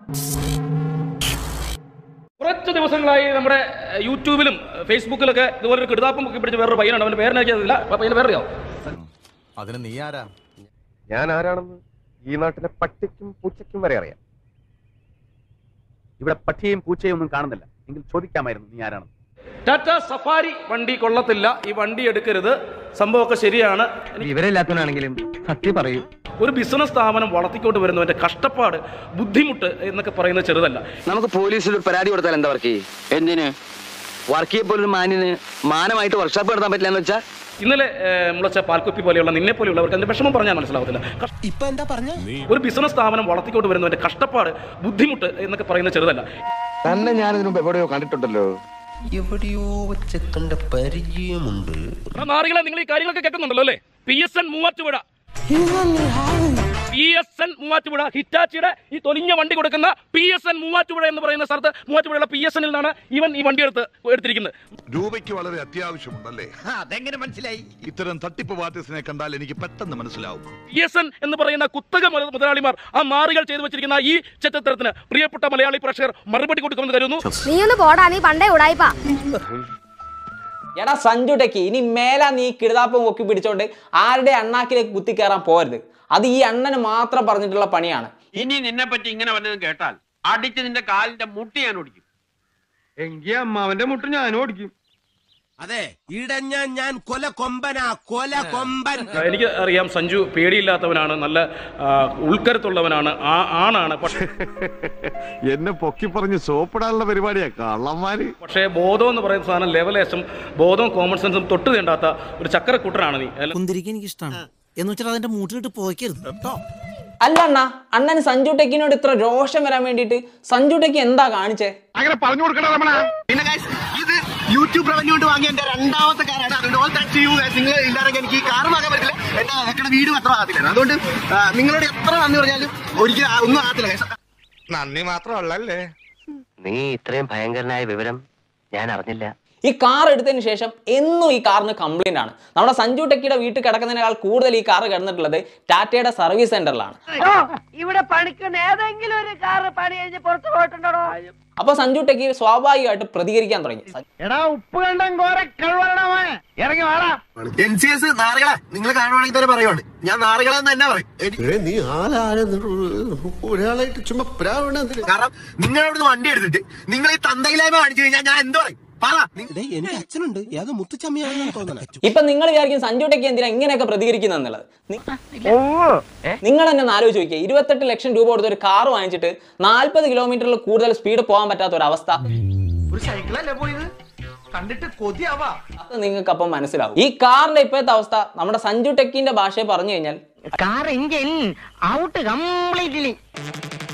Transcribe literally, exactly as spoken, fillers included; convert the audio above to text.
കുറച്ച് ദിവസങ്ങളായി നമ്മുടെ യൂട്യൂബിലും ഫേസ്ബുക്കിലൊക്കെ ഇതുപോലെ കിടുതാപ്പം ഒക്കെ പിടിച്ച വേറൊരു പയ്യനാണ്. അവന്റെ പേരിനറിയാതില്ല. പയ്യന് പേരറിയോ? അതിന് നീ ആരാ? ഞാൻ ആരാണെന്ന് ഈ നാട്ടിലെ പട്ടിക്കും പൂച്ചയ്ക്കും വരെ അറിയാം. ഇവിടെ പട്ടിയെയും പൂച്ചയും ഒന്നും കാണുന്നില്ല. എങ്കിൽ ചോദിക്കാമായിരുന്നു നീ ആരാണ്. ടാറ്റ സഫാരി വണ്ടി കൊള്ളത്തില്ല, ഈ വണ്ടി എടുക്കരുത്, സംഭവമൊക്കെ ശരിയാണ്. ഇവരെല്ലാത്തവനാണെങ്കിലും സത്യം പറയൂ. ഒരു ബിസിനസ് സ്ഥാപനം വളർത്തിക്കൊണ്ട് വരുന്നവന്റെ കഷ്ടപ്പാട്, ബുദ്ധിമുട്ട് എന്നൊക്കെ പറയുന്നത് ചെറുതല്ല. നമുക്ക് പോലീസിൽ ഒരു പരാതി കൊടുത്താൽ എന്താ വർക്ക്? എന്തിന് വർക്ക് ചെയ്യപ്പോലൊരു മാന്യന് മാനമായിട്ട് വർക്ക്ഷോപ്പ് നടത്താൻ പറ്റില്ല എന്ന് വെച്ചാൽ? ഇന്നലെ മുളച്ച പാൽക്കുപ്പി പോലെയുള്ള നിന്നെ പോലെയുള്ളവർക്ക് അതിന്റെ വിഷമം പറഞ്ഞാൽ മനസ്സിലാവത്തില്ല. ഇപ്പൊ എന്താ പറഞ്ഞ? ഒരു ബിസിനസ് സ്ഥാപനം വളർത്തിക്കൊണ്ട് വരുന്നവന്റെ കഷ്ടപ്പാട്, ബുദ്ധിമുട്ട് എന്നൊക്കെ പറയുന്നത് ചെറുതല്ല. തന്നെ ഞാനിതിനു മുമ്പ് എവിടെയോ കണ്ടിട്ടുണ്ടല്ലോ. എവിടെയോ വെച്ച് കണ്ട പരിചയമുണ്ട്. നാറികളെ, നിങ്ങൾ ഈ കാര്യങ്ങളൊക്കെ കേൾക്കുന്നുണ്ടല്ലോ അല്ലേ? P S N Muvattupuzha P S N Muvattupuzha ഹിറ്റാച്ചിയുടെ ഈ തൊലിഞ്ഞ വണ്ടി കൊടുക്കുന്ന പി എസ് എൻ മൂവാറ്റുപുഴ എന്ന് പറയുന്ന സ്ഥലത്ത് മൂവാറ്റുപുഴയുള്ള പി എസ് എന്നിൽ നിന്നാണ് ഇവൻ ഈ വണ്ടി എടുത്ത് എടുത്തിരിക്കുന്നത്. രൂപയ്ക്ക് വളരെ അത്യാവശ്യമുണ്ടല്ലേ? അതെങ്ങനെ മനസ്സിലായി? ഇത്തരം തട്ടിപ്പ് പാർട്ടീസിനെ കണ്ടാൽ എനിക്ക് പെട്ടെന്ന് മനസ്സിലാവും. പി എസ് എൻ എന്ന് പറയുന്ന കുത്തക മുതലാളിമാർ ആ നാറികൾ ചെയ്തു വെച്ചിരിക്കുന്ന ഈ ചെറ്റത്തരത്തിന് പ്രിയപ്പെട്ട മലയാളി പ്രേക്ഷകർ മറുപടി കൊടുക്കുമെന്ന് കരുതുന്നു. നീ ഒന്ന് പോടാ, നീ പണ്ടേ ഉടായിപ്പാ. എടാ സഞ്ജു ടെക്കി, ഇനി മേലാ നീ കിടുതാപ്പം പൊക്കി പിടിച്ചോണ്ട് ആരുടെ അണ്ണാക്കിലേക്ക് കുത്തിക്കയറാൻ പോരുത്. അത് ഈ അണ്ണന് മാത്രം പറഞ്ഞിട്ടുള്ള പണിയാണ്. ഇനി നിന്നെ പറ്റി ഇങ്ങനെ വല്ലതും കേട്ടാൽ അടിച്ച് നിന്റെ കാലിന്റെ മുട്ടി ഞാൻ ഓടിക്കും. എങ്കിൽ അമ്മാവന്റെ മുട്ട് ഞാനും ഓടിക്കും. അതെ, ഇടഞ്ഞ ഞാൻ കൊല കൊമ്പനാ, കൊല കൊമ്പൻ. എനിക്ക് അറിയാം സഞ്ജു പേടിയില്ലാത്തവനാണ്, നല്ല ഉൾക്കരുത്തുള്ളവനാണ്, ആണാണ്. പക്ഷേ എന്നെ പൊക്കി പറഞ്ഞ് സോപ്പിടാനുള്ള പരിപാടിയാ കള്ളന്മാര്. പക്ഷേ ബോധം എന്ന് പറയുന്ന സാധനം ലെവലേശം ബോധവും കോമൺ സെൻസും തൊട്ട് തീണ്ടാത്ത ഒരു ചക്കരക്കുട്ടനാണ് നീ. കുന്തിരിക്കാൻ എനിക്ക് ഇഷ്ടമാണ് എന്ന് വെച്ചാൽ അതിന്റെ മൂട്ടിലിട്ട് പോയിക്കരുത് കേട്ടോ. അല്ല അണ്ണ, അണ്ണന് സഞ്ജു ടെക്കിനോട് ഇത്ര രോഷം വരാൻ വേണ്ടിയിട്ട് സഞ്ജു ടെക്കി എന്താ കാണിച്ചേ? അങ്ങനെ പറഞ്ഞു കൊടുക്കണം. പിന്നെ ഇത് യൂട്യൂബ് റവന്യൂ കൊണ്ട് വാങ്ങിയ എന്റെ രണ്ടാമത്തെ കാറാണ്. അതുകൊണ്ട് ഓൾ താങ്ക്സ് ടു യു. നിങ്ങൾ ഇല്ലാതെ എനിക്ക് ഈ കാർ വാങ്ങാൻ പറ്റില്ല, എന്റെ അക്കടെ വീടും അത്ര ആകത്തില്ല. അതുകൊണ്ട് നിങ്ങളോട് എത്ര നന്ദി പറഞ്ഞാലും ഒരിക്കലും ഒന്നും ആകത്തില്ല. നന്ദി മാത്രമല്ലേ. നീ ഇത്രയും ഭയങ്കരനായ വിവരം ഞാൻ അറിഞ്ഞില്ല. ഈ കാർ എടുത്തതിന് ശേഷം എന്നും ഈ കാറിന് കംപ്ലൈന്റ് ആണ്. നമ്മുടെ സഞ്ജു ടെക്കിയുടെ വീട്ടിൽ കിടക്കുന്നതിനേക്കാൾ കൂടുതൽ ഈ കാർ കിടന്നിട്ടുള്ളത് ടാറ്റയുടെ സർവീസ് സെന്ററിലാണ്. ഇവിടെ പണിക്കുന്ന ഏതെങ്കിലും ഒരു കാർ പണി കഴിഞ്ഞ് പുറത്തു പോയിട്ടുണ്ടോ? അപ്പൊ സഞ്ജു ടെക്കി സ്വാഭാവികമായിട്ട് പ്രതികരിക്കാൻ തുടങ്ങി. എൻ സി എസ് നാറികളെ നിങ്ങൾ കാണുവാണെങ്കിൽ തന്നെ പറയുവാണ്, ഞാൻ നാറികളെ തന്നെ പറയും. നീ ഒരാളായിട്ട് ചുമ്മാ കാരണം നിങ്ങൾ അവിടുന്ന് വണ്ടി എടുത്തിട്ട് നിങ്ങൾ ഈ തന്തയിലായ്മ കാണിച്ചു കഴിഞ്ഞാൽ ഞാൻ എന്ത് പറയും? എന്റെ അച്ഛനുണ്ട്, ഏതോ മുത്തുച്ചമ്മയാണെന്ന് തോന്നുന്നത്. ഇപ്പൊ നിങ്ങൾ വിചാരിക്കും സഞ്ജു ടെക്കി എന്തിനാ ഇങ്ങനെയൊക്കെ പ്രതികരിക്കുന്ന എന്നുള്ളത്. നിങ്ങൾ തന്നെ ആലോചിച്ച് നോക്കിയേ, ഇരുപത്തെട്ട് ലക്ഷം രൂപ കൊടുത്ത് ഒരു കാർ വാങ്ങിച്ചിട്ട് നാല്പത് കിലോമീറ്ററിൽ കൂടുതൽ സ്പീഡ് പോകാൻ പറ്റാത്ത ഒരു അവസ്ഥ നിങ്ങൾക്ക് അപ്പം മനസ്സിലാവും. ഈ കാറിന്റെ ഇപ്പോഴത്തെ അവസ്ഥ നമ്മുടെ സഞ്ജു ടെക്കിന്റെ ഭാഷയെ പറഞ്ഞു കഴിഞ്ഞാൽ കാർ എഞ്ചിൻ ഔട്ട് കംപ്ലീറ്റ്ലി